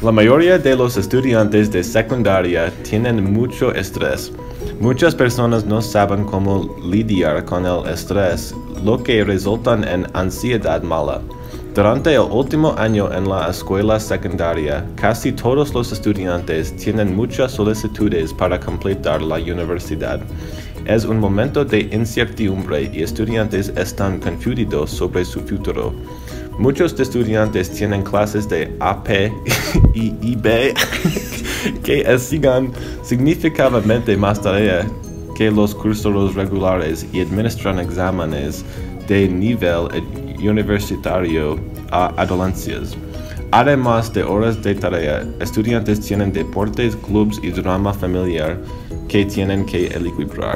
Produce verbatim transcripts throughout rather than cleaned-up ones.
La mayoría de los estudiantes de secundaria tienen mucho estrés. Muchas personas no saben cómo lidiar con el estrés, lo que resulta en ansiedad mala. Durante el último año en la escuela secundaria, casi todos los estudiantes tienen muchas solicitudes para completar la universidad. Es un momento de incertidumbre y estudiantes están confundidos sobre su futuro. Muchos estudiantes tienen clases de A P y I B que exigen significativamente más tarea que los cursos regulares y administran exámenes de nivel universitario a adolescentes. Además de horas de tarea, estudiantes tienen deportes, clubes y drama familiar que tienen que equilibrar.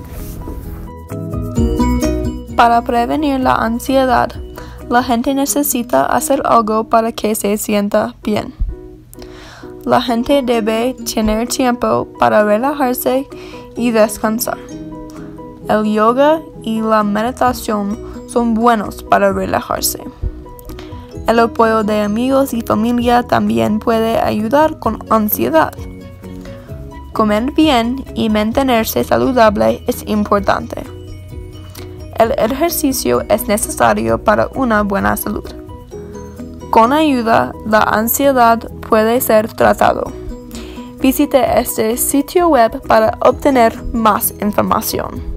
Para prevenir la ansiedad, la gente necesita hacer algo para que se sienta bien. La gente debe tener tiempo para relajarse y descansar. El yoga y la meditación son buenos para relajarse. El apoyo de amigos y familia también puede ayudar con ansiedad. Comer bien y mantenerse saludable es importante. El ejercicio es necesario para una buena salud. Con ayuda, la ansiedad puede ser tratado. Visite este sitio web para obtener más información.